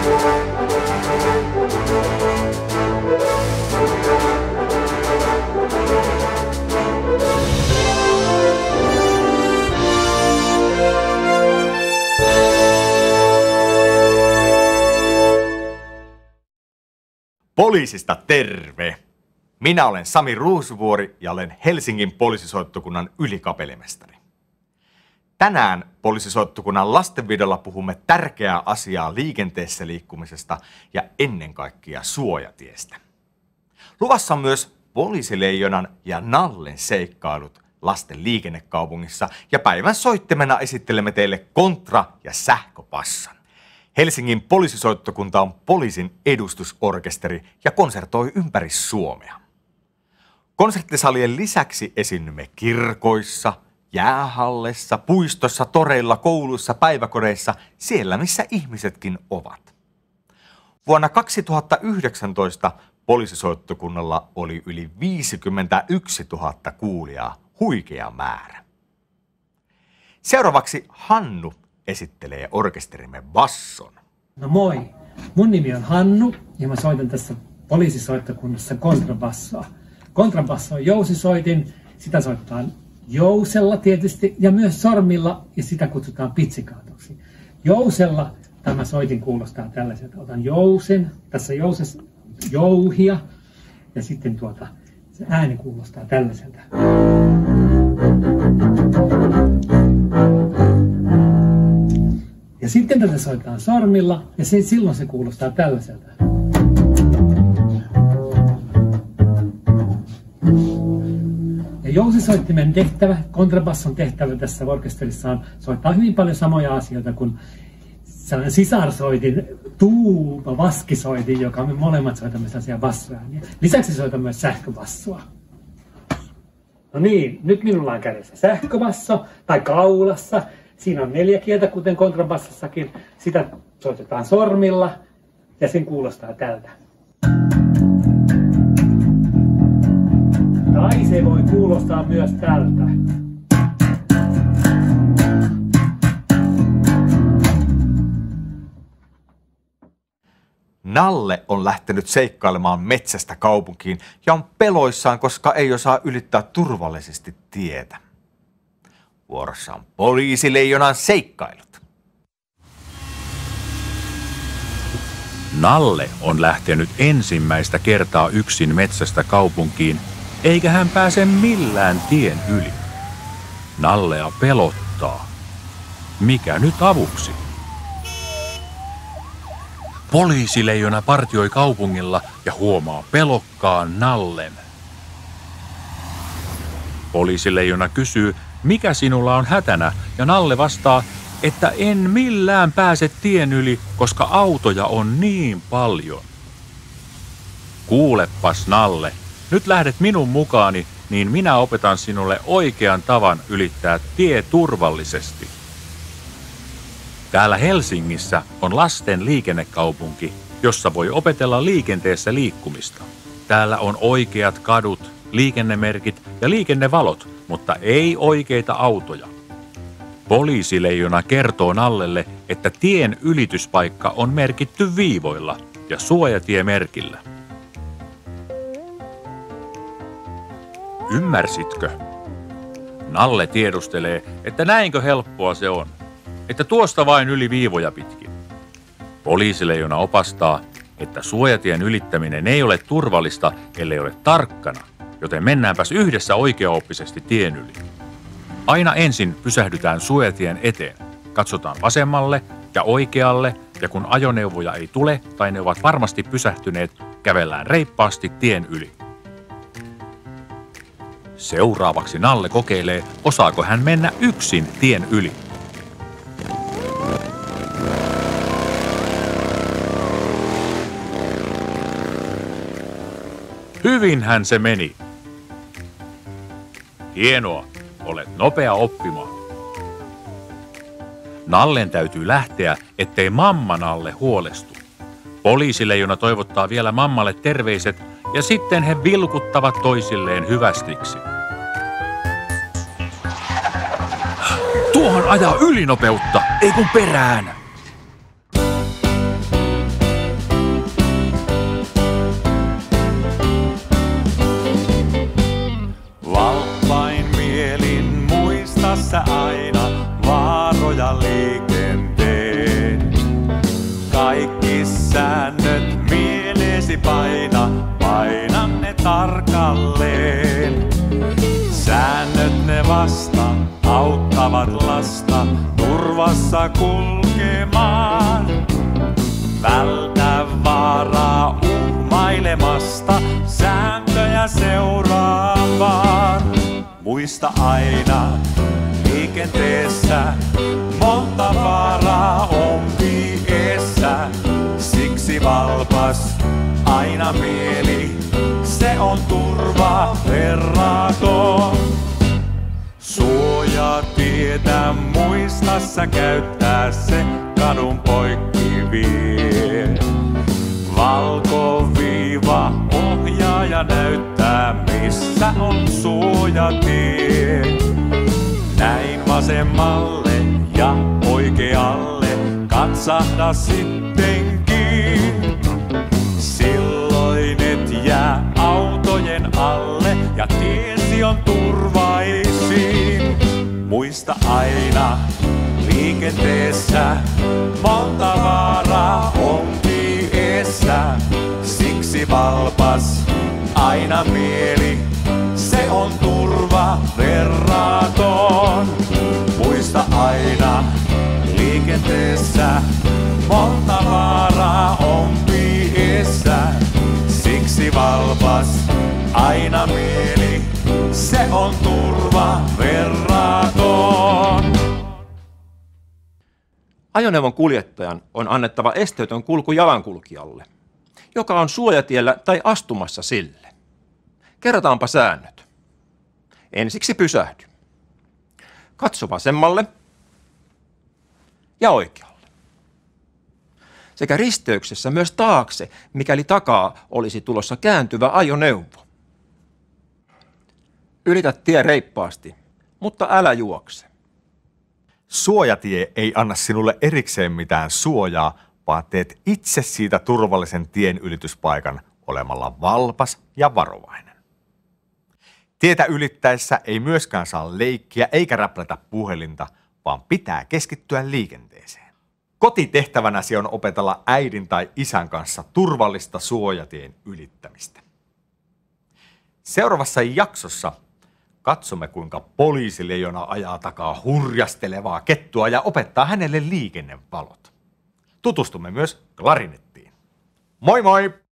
Poliisista terve! Minä olen Sami Ruusuvuori ja olen Helsingin poliisisoittokunnan ylikapellimestari. Tänään poliisisoittokunnan lastenvideolla puhumme tärkeää asiaa liikenteessä liikkumisesta ja ennen kaikkea suojatiestä. Luvassa on myös poliisileijonan ja Nallen seikkailut lasten liikennekaupungissa ja päivän soittimena esittelemme teille kontra- ja sähköpassan. Helsingin poliisisoittokunta on poliisin edustusorkesteri ja konsertoi ympäri Suomea. Konserttisalien lisäksi esiinnymme kirkoissa, jäähalleissa, puistossa, toreilla, kouluissa, päiväkodeissa, siellä missä ihmisetkin ovat. Vuonna 2019 poliisisoittokunnalla oli yli 51 000 kuulijaa, huikea määrä. Seuraavaksi Hannu esittelee orkesterimme basson. No moi, mun nimi on Hannu ja mä soitan tässä poliisisoittokunnassa kontrabassoa. Kontrabasso on jousisoitin, sitä soitetaan jousella tietysti ja myös sormilla ja sitä kutsutaan pitsikaatoksi. Jousella tämä soitin kuulostaa tällaiselta. Otan jousen, tässä jousessa jouhia ja sitten se ääni kuulostaa tällaiselta. Ja sitten tätä soitetaan sormilla ja silloin se kuulostaa tällaiselta. Ja jousisoittimen tehtävä, kontrabasson tehtävä tässä orkesterissa on soittaa hyvin paljon samoja asioita kuin sellainen sisarsoitin, tuuba, vaskisoitin, joka me molemmat soitamme sellaisia bassoääniä. Lisäksi soitan myös sähköbassoa. No niin, nyt minulla on kädessä sähköbasso tai kaulassa. Siinä on 4 kieltä, kuten kontrabassossakin. Sitä soitetaan sormilla ja sen kuulostaa tältä. Tai se voi kuulostaa myös tältä. Nalle on lähtenyt seikkailemaan metsästä kaupunkiin ja on peloissaan, koska ei osaa ylittää turvallisesti tietä. Vuorossa on poliisileijonan seikkailut. Nalle on lähtenyt ensimmäistä kertaa yksin metsästä kaupunkiin, eikä hän pääse millään tien yli. Nallea pelottaa. Mikä nyt avuksi? Poliisileijona partioi kaupungilla ja huomaa pelokkaan Nallen. Poliisileijona kysyy, mikä sinulla on hätänä, ja Nalle vastaa, että en millään pääse tien yli, koska autoja on niin paljon. Kuulepas Nalle, nyt lähdet minun mukaani, niin minä opetan sinulle oikean tavan ylittää tie turvallisesti. Täällä Helsingissä on lasten liikennekaupunki, jossa voi opetella liikenteessä liikkumista. Täällä on oikeat kadut, liikennemerkit ja liikennevalot, mutta ei oikeita autoja. Poliisileijona kertoo Nallelle, että tien ylityspaikka on merkitty viivoilla ja suojatiemerkillä. Ymmärsitkö? Nalle tiedustelee, että näinkö helppoa se on, että tuosta vain yli viivoja pitkin. Poliisileijona opastaa, että suojatien ylittäminen ei ole turvallista, ellei ole tarkkana, joten mennäänpäs yhdessä oikeaoppisesti tien yli. Aina ensin pysähdytään suojatien eteen, katsotaan vasemmalle ja oikealle, ja kun ajoneuvoja ei tule tai ne ovat varmasti pysähtyneet, kävellään reippaasti tien yli. Seuraavaksi Nalle kokeilee, osaako hän mennä yksin tien yli. Hyvinhän se meni. Hienoa, olet nopea oppimaan. Nallen täytyy lähteä, ettei mamma Nalle huolestu. Poliisileijona toivottaa vielä mammalle terveiset ja sitten he vilkuttavat toisilleen hyvästiksi. Tuohon ajaa ylinopeutta, ei kun perään! siksi paina ne tarkalleen. Säännöt ne vasta auttavat lasta turvassa kulkemaan. Vältä vaaraa uhmailemasta, sääntöjä seuraavaan. Muista aina liikenteessä, monta vaaraa on vieessä. Siksi valpas aina mieli, se on turva verraton. Suojatietä muista sä käyttää, se kadun poikki vie. Valkoviiva ohjaaja näyttää, missä on suojatie. Näin vasemmalle ja oikealle, katsahda sittenkin. Silloin et jää autojen alle ja tiesi on turvaisin. Muista aina liikenteessä, monta vaaraa on vieessä. Siksi valpas aina mieli, se on turva verraton. Muista aina liikenteessä, monta vaaraa on vieessä. Siksi valpas aina mieli, se on turva verraton. Ajoneuvon kuljettajan on annettava esteetön kulku jalankulkijalle, joka on suojatiellä tai astumassa sille. Kerrataanpa säännöt. Ensiksi pysähdy. Katso vasemmalle ja oikealle. Sekä risteyksessä myös taakse, mikäli takaa olisi tulossa kääntyvä ajoneuvo. Ylitä tie reippaasti, mutta älä juokse. Suojatie ei anna sinulle erikseen mitään suojaa, vaan teet itse siitä turvallisen tien ylityspaikan olemalla valpas ja varovainen. Tietä ylittäessä ei myöskään saa leikkiä eikä räplätä puhelinta, vaan pitää keskittyä liikenteeseen. Kotitehtävänäsi on opetella äidin tai isän kanssa turvallista suojatien ylittämistä. Seuraavassa jaksossa katsomme, kuinka poliisileijona ajaa takaa hurjastelevaa kettua ja opettaa hänelle liikennevalot. Tutustumme myös klarinettiin. Moi moi!